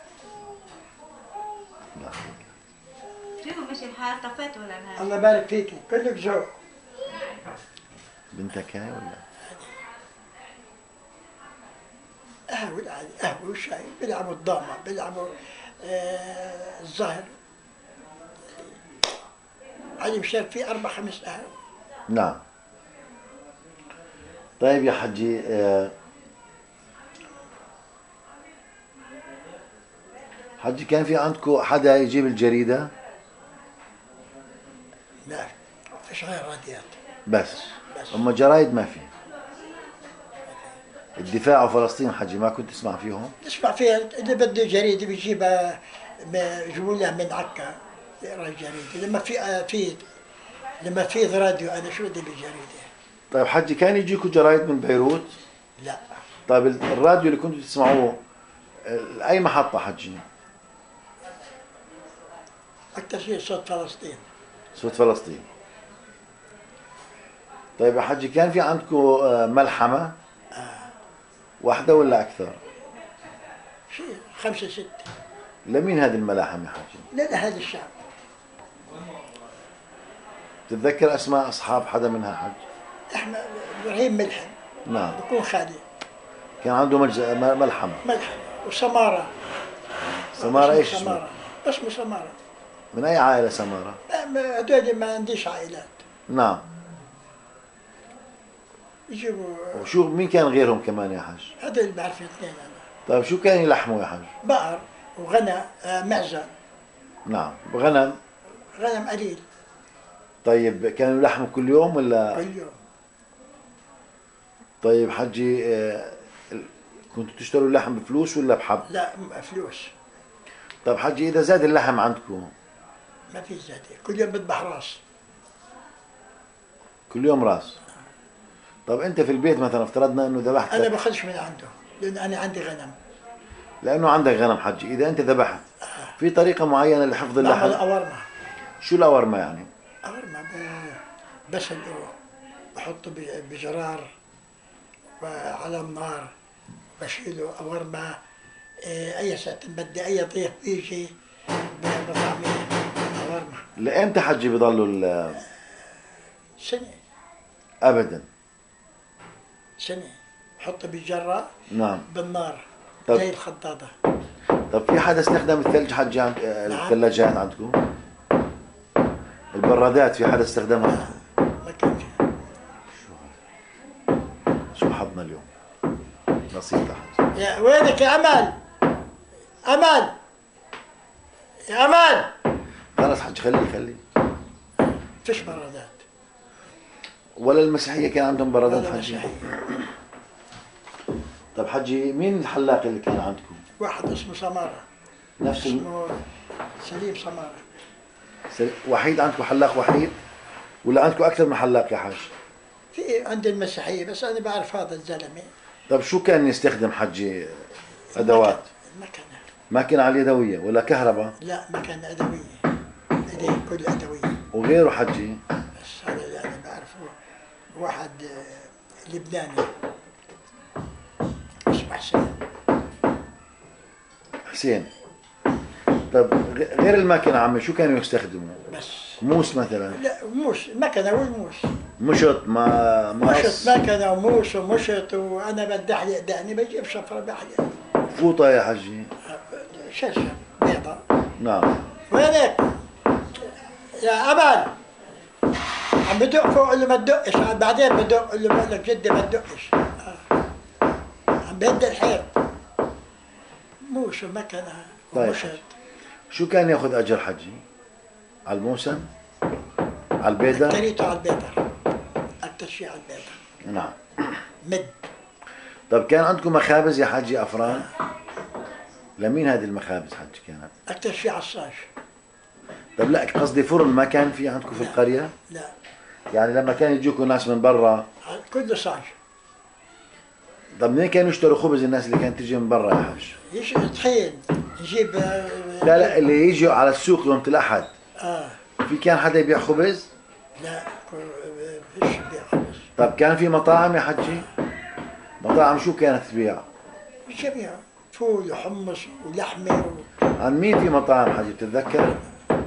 لا. كيف مشي الحال؟ طفيت ولا لا؟ الله يبارك فيك، كلك ذوق. بنتك هاي ولا؟ قهوة العادي، قهوة وشاي، بيلعبوا الضامة، بيلعبوا آه الظهر. علي مشارك فيه أربع خمس قهوة. نعم. طيب يا حجي آه حجي كان في عندكم حدا يجيب الجريدة؟ لا فيش غير راديات. بس. بس. أما جرايد ما في. الدفاع عن فلسطين حجي ما كنت تسمع فيهم؟ تسمع فيها اللي بده جريدة بيجيبها، بيجيبوا لها من عكا يقرا الجريدة. لما في آه في لما في راديو أنا شو بدي بالجريدة؟ طيب حجي كان يجيكم جرايد من بيروت؟ لا. طيب الراديو اللي كنتوا تسمعوه أي محطة حجي؟ أكثر شيء صوت فلسطين. صوت فلسطين. طيب يا حجي كان في عندكم ملحمة؟ آه. واحدة ولا أكثر؟ شيء خمسة ستة. لمين هذه الملاحم يا حجي؟ لا لا هذا الشعب. تتذكر أسماء أصحاب حدا منها حج؟ احنا ابراهيم ملحم. نعم. بكون خالي. كان عنده مجز... ملحمة. ملحم وسمارة. سمارة ايش اسمه؟ سمارة. اسمه سمارة. من أي عائلة سمارة؟ هذول ما عنديش عائلات. نعم. يجيبوا. وشو مين كان غيرهم كمان يا حج؟ هذول اللي بعرف اثنين أنا. طيب شو كان يلحموا يا حج؟ بقر وغنم آه معزة. نعم. غنم. غنم قليل. طيب كانوا يلحموا كل يوم ولا؟ كل يوم. طيب حجي آه كنتوا تشتروا اللحم بفلوس ولا بحب؟ لا فلوس. طيب حجي إذا زاد اللحم عندكم؟ ما في زيادة، كل يوم بذبح راس. كل يوم راس. طب أنت في البيت مثلا افترضنا إنه ذبحت. أنا باخذش من عنده، لأن أنا عندي غنم. لأنه عندك غنم حجي، إذا أنت ذبحت في طريقة معينة لحفظ اللحم؟ بعمل أورمة. شو الأورمة يعني؟ أورمة بسلقه، بحطه بجرار على النار، بشيله أورمة إيه، اي ساعة بدي اي ضيف يجي بطعمية ورمة. لامتى حجي بيضلوا ال- سنة ابدا؟ سنة حطه بالجرة نعم. بالنار طب. زي الخضاضة. طب في حدا استخدم الثلج حجي عند آه، نعم. الثلاجات عندكم؟ البرادات في حدا استخدمها؟ ما كان في. شو حظنا اليوم؟ نصيب لحد. يا وينك يا امل؟ امل يا امل. خلص حج خليه خليه. فيش برادات ولا المسيحية كان عندهم برادات ولا حجي؟ مسيحية. طب حجي مين الحلاق اللي كان عندكم؟ واحد اسمه سمارة، نفس الم... اسمه سليم سمارة. سل- وحيد عندكم حلاق وحيد؟ ولا عندكم أكثر من حلاق يا حاج؟ في عند المسيحية بس أنا بعرف هذا الزلمة. طب شو كان يستخدم حجي أدوات؟ مكنة. ماكينة على اليدوية ولا كهرباء؟ لا مكنة أدوية، إيديه كل أدوية. وغيره حجي؟ بس هذا اللي أنا بعرفه. واحد آه، لبناني اسمه حسين. حسين. طب غ- غير الماكينة عمي شو كانوا يستخدموا؟ بس موس مثلا؟ لا موس، مكنة والموس. مشط ما مشط مقص؟ مكنة وموس ومشط، وأنا بدي أحلق دقني بجيب شفرة بحلق. فوطة يا حجي؟ شاشة بيضة. نعم. وينك؟ يا أمل عم بدق فوق اللي ما تدقش، بعدين بدق اللي بقول لك جدي ما تدقش. آه. عم بهد الحيط. موس ومكنة طيب. ومشط. شو كان ياخذ أجر حجي؟ على الموسم؟ على البيدر؟ اشتريته على البيتر، أكثر شيء على البيتر. نعم. مد. طب كان عندكم مخابز يا حجي أفران؟ لمين هذه المخابز حجي كانت؟ أكثر شيء على الصاج. طب لا قصدي فرن ما كان في عندكم في لا. القرية؟ لا يعني لما كان يجوكم ناس من برا، كله صاج. طب منين كانوا يشتروا خبز الناس اللي كانت تجي من برا يا حج؟ يش طحين نجيب. آه، لا لا اللي يجوا على السوق يوم الأحد، آه في كان حدا يبيع خبز؟ لا كل- فيش بيع خبز. طب كان في مطاعم يا حجي؟ مطاعم شو كانت تبيع؟ جميع فول وحمص ولحمة و... عن مين في مطاعم حجي بتتذكر؟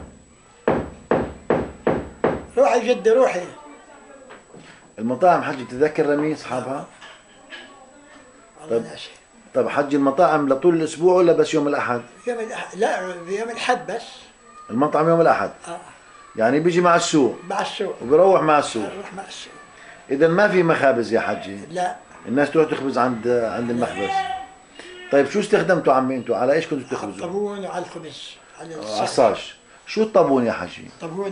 روحي جدي روحي. المطاعم حجي بتتذكر لمين أصحابها؟ والله طب. ناسي. طب حجي المطاعم لطول الأسبوع ولا بس يوم الأحد؟ يوم الأحد، لا يوم الأحد بس. المطعم يوم الأحد، آه. يعني بيجي مع السوق مع السوق. وبيروح مع السوق. نروح مع السوق. إذا ما في مخابز يا حجي، لا الناس تروح تخبز عند عند المخبز. طيب شو استخدمتوا عمي انتوا؟ على ايش كنتوا على تخبزوا؟ الطابون وعلى الخبز على على الصاج. الصاج. شو الطابون يا حجي؟ طابون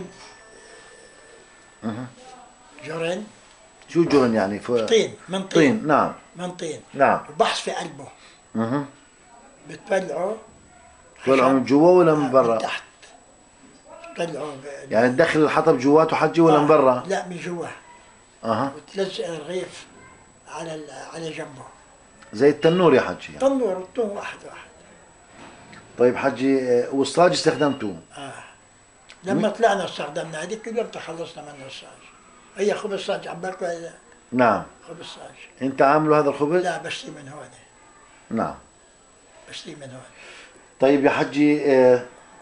جرن. شو جرن يعني؟ ف... طين من طين. طين. نعم من طين. نعم. وبحث في قلبه. اها. بتطلعه. طلعوا من جوا ولا من من برا؟ تحت. بتطلعه ب... يعني تدخل الحطب جواته حجي ولا من برا؟ لا من جوا. اها. وتلزق الرغيف على ال... على جنبه. زي التنور يا حجي يعني. تنور الطون واحد واحد. طيب حجي آه، والصاج استخدمتوه؟ آه. لما طلعنا استخدمنا هذيك اليوم تخلصنا من الصاج. هي خبز صاج عم باكل ولا نعم. خبز صاج؟ انت عامله هذا الخبز؟ لا بشتري من هون. نعم. بشتري من هون. طيب يا حجي آه،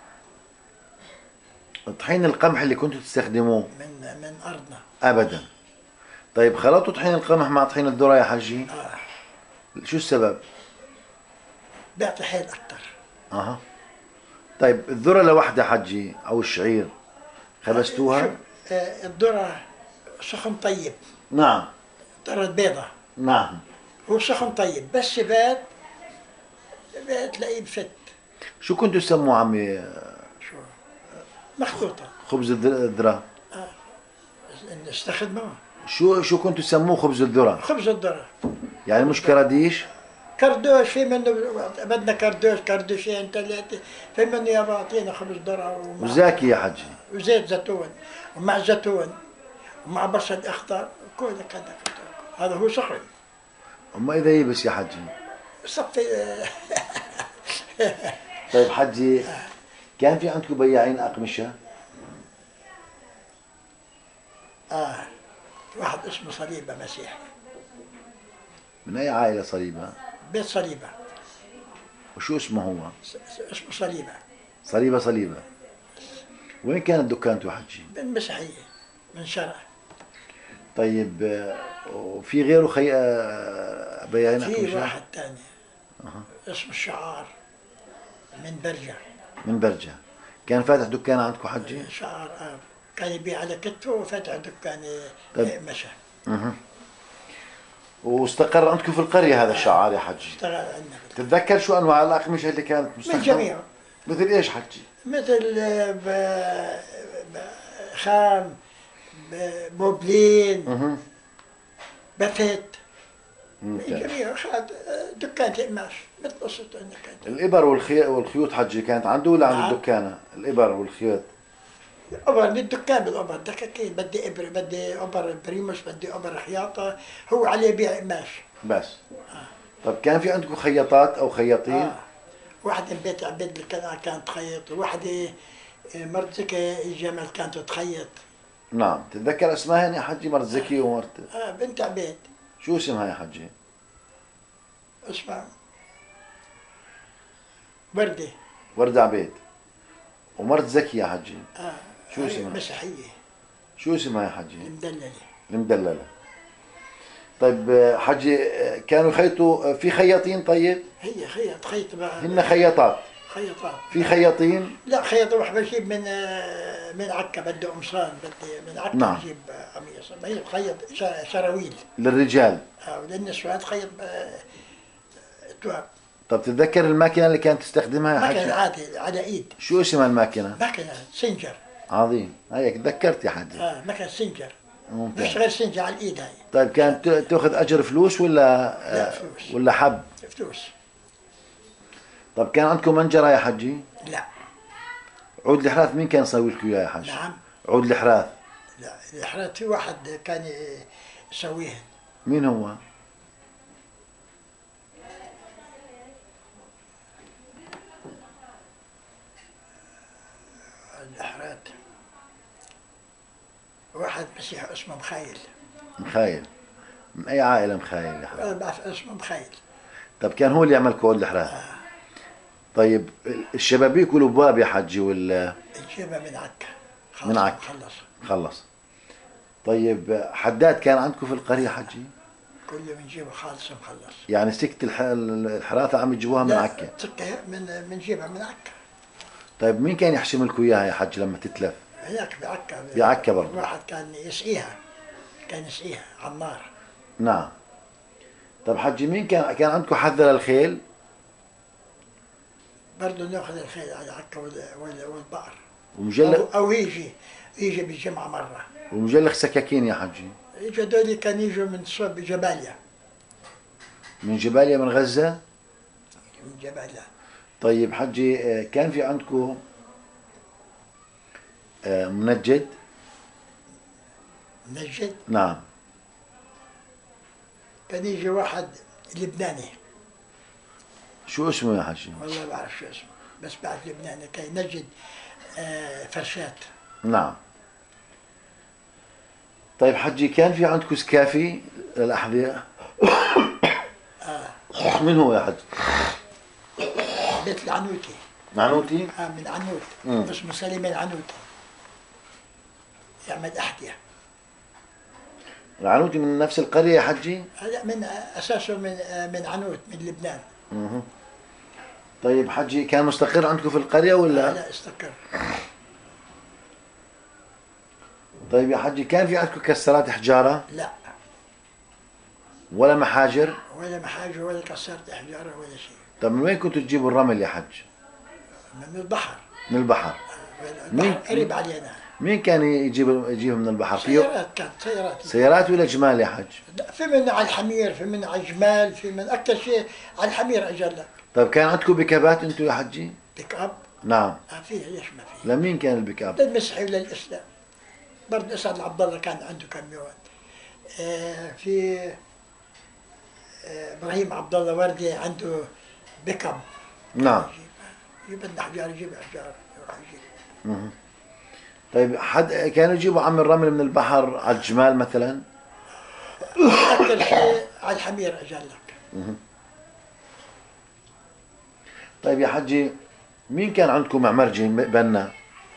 طحين القمح اللي كنتوا تستخدموه من من ارضنا. ابدا. طيب خلطوا طحين القمح مع طحين الذرة يا حجي؟ اه شو السبب؟ بيعطي حيل اكثر. اها. طيب الذرة لوحدها حجي او الشعير خبزتوها؟ شوف آه الذرة سخن طيب. نعم. الذرة البيضة نعم. هو سخن طيب بس بات بتلاقيه بفت. شو كنتوا تسموه عمي شو مخلوطة. خبز الذ- الذرة؟ نستخدمه. شو شو كنتوا تسموه خبز الذرة؟ خبز الذرة. يعني مش كراديش؟ كردوش في منه. بدنا كردوش كردوشين ثلاثة. في منه يابا اعطينا خبز ذرة ومع وزاكي يا حجي. وزيت زيتون ومع زيتون ومع بصل اخضر كل كذا. هذا هو سخن. اما اذا يبس يا حجي؟ صفي. طيب حجي كان في عندكم بياعين اقمشة؟ اه واحد اسمه صليبة مسيحي. من اي عائلة صليبة؟ بيت صليبة. وشو اسمه هو؟ س- س- اسمه صليبة. صليبة صليبة. وين كانت دكانته حجي؟ بالمسيحية من شرع. طيب آه، وفي غيره خي آه، بياعين في أكمشة؟ واحد تاني اسمه الشعار من برجة. من برجة. كان فاتح دكان عندكم حجي؟ شعار آه. كان يبيع على كتفه وفتح دكان طيب. آه، مشى. اها. واستقر عندكم في القرية هذا الشعار يا حجي؟ اشتغل عندنا في تتذكر شو أنواع الأقمشة اللي كانت مستخدمة؟ من جميع. مثل إيش حجي؟ مثل آه، ب- ب- خام، ب- موبلين، اها. بافيت، من ممتاز. جميع. أخذ دكان قماش مثل قصته انك انت. الإبر والخي... والخيوط حجي كانت عنده ولا عند نعم. الدكانة؟ الإبر والخيوط. ابر بالدكان بالابر دكاكين. بدي ابر، بدي ابر بريموس، بدي ابر خياطه. هو عليه بيع قماش. بس. طب كان في عندكم خياطات أو خياطين؟ آه. واحدة من بيت عبيد القناع كانت تخيط، وواحدة مرت زكي الجمل كانت تخيط. نعم. تتذكر اسمائهن يا حجي؟ مرت زكي ومرت آه بنت عبيد. شو اسمها يا حجي؟ اسمها وردة. وردة عبيد. ومرت زكي يا حجي. آه. شو هي اسمها؟ مسيحية شو اسمها يا حجي؟ المدللة. المدللة. طيب آه، حجي آه، كانوا يخيطوا آه، في خياطين؟ طيب هي خيط خيط بقى. هن خياطات. خيطات. في خياطين؟ لا خيط واحد بجيب من آه، من عكا. بده قمصان. بدي من عكا نعم. بجيب آه، قميص. ما هي تخيط ش- شراويل. للرجال. آه وللنسوان تخيط آه، تواب. طب تتذكر الماكينة اللي كانت تستخدمها يا ما كان حجي؟ عادي على ايد. شو اسمها الماكينة؟ ما كان سنجر. عظيم. هيك تذكرت يا حجي. اه ما كان سنجر. ممتاز. مش غير سنجر على الايد هاي. طيب كانت ت- تاخذ اجر فلوس ولا لا، آه، فلوس. ولا حب؟ فلوس. طب كان عندكم منجرة يا حجي؟ لا. عود الحراث مين كان يسوي لكم اياه يا حجي؟ نعم. عود الحراث لا الحرات في واحد كان يسويهن. مين هو؟ الحرات واحد مسيحي اسمه مخايل. مخايل. من اي عائلة مخايل يا انا حجي؟ بعرف اسمه مخايل. طب كان هو اللي يعمل لكم عود الحراث؟ طيب الشبابيك والابواب يا حجي وال نجيبها من عكا. خلص من عكا. خلص. خلص. طيب حداد كان عندكم في القرية حجي؟ كله بنجيبه خالص مخلص. يعني سكة الح... الحراثة عم تجيبوها من لا، عكا؟ سكة من بنجيبها من عكا. طيب مين كان يحشم لكم اياها يا حجي لما تتلف؟ هناك بعكا. بعكا برضه. واحد كان يسقيها. كان يسقيها على النار. نعم. طب حجي مين كان كان عندكم حذر الخيل؟ برضه ناخذ الخيل على عكا وال- وال- والبقر. ومجلخ أو, أو يجي يجي بالجمعة مرة. ومجلخ سكاكين يا حجي؟ يجوا هذول كانوا يجوا من صوب جباليا. من جباليا من غزة؟ من جباليا. طيب حجي آه، كان في عندكم آه، منجد؟ نجد. نعم. كان يجي واحد لبناني. شو اسمه يا حجي؟ والله ما بعرف شو اسمه. بس بعد لبناني كان ينجد آه فرشات. نعم. طيب حجي كان في عندكم سكافي للأحذية؟ آه. من هو يا حجي؟ بيت العنوتي. عنوتي؟ آه من عنوت. مم. اسمه سليم العنوتي. يعمل أحذية. العنوتي من نفس القرية يا حجي؟ هذا من أساسه من آه من عنوت من لبنان. مه. طيب حجي كان مستقر عندكم في القرية ولا؟ لا استقر. طيب يا حجي كان في عندكم كسرات حجارة لا ولا محاجر؟ ولا محاجر ولا كسرت أحجار ولا شيء. طب من وين كنتوا تجيبوا الرمل يا حج؟ من البحر. من البحر. مين؟ البحر قريب علينا. مين كان يجيب يجيبه من البحر؟ فيه سيارات كانت سيارات. سيارات ولا جمال يا حج؟ لا، في من على الحمير، في من على الجمال، في من أكثر شيء على الحمير أجلك. طيب كان عندكم بكابات انتم يا حجي؟ بيك أب. نعم. آه فيه ليش ما فيه؟ لمين كان البيك اب؟ للمسيحي وللإسلام. برضه أسعد عبد الله كان عنده كاميون. آه في آه إبراهيم عبد الله وردي عنده بيك اب. نعم. يجيب بدنا أحجار يجيب أحجار يروح يجيب. مه. طيب حد كانوا يجيبوا عم الرمل من البحر على الجمال مثلا؟ أكثر شيء على الحمير أجلك. طيب يا حجي، مين كان عندكم معمرجي بنا؟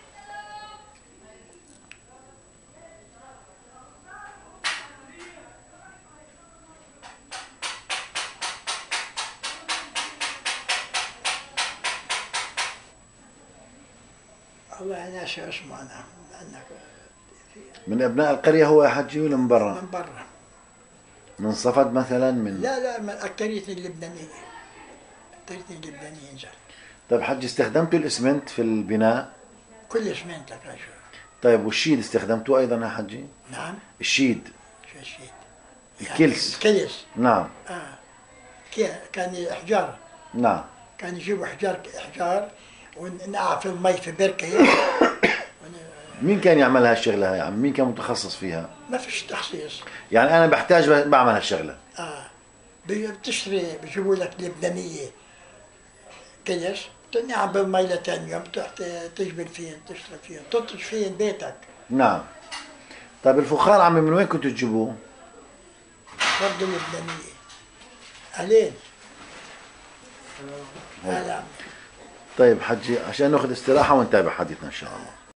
والله انا شو اسمه انا عندك من ابناء القرية هو يا حجي ولا من برا؟ من برا. من صفد مثلا؟ من لا لا من اكثرية اللبنانية، اكثرية اللبنانيين جاي. طيب حجي، استخدمتوا الاسمنت في البناء؟ كل اسمنت لك شو. طيب والشيد استخدمتوه ايضا يا حجي؟ نعم. الشيد؟ شو الشيء؟ الكلس. الكلس. نعم. اه كان احجار. نعم. كان يجيبوا احجار احجار ونقع في المي في بركه. مين كان يعمل هالشغله هاي؟ عم مين كان متخصص فيها؟ ما فيش تخصيص. يعني انا بحتاج بعمل هالشغله. اه بتشتري، بيجيبوا لك لبنانيه كلش، تنقع بالمي لثاني يوم، تروح تجبل فيهن، تشرب فيهن، تطرش فيهن بيتك. نعم. طيب الفخار عمي من وين كنتوا تجيبوه؟ برضه لبنانيه. أهلين. هلا. طيب حجي، عشان ناخذ استراحه ونتابع حديثنا ان شاء الله.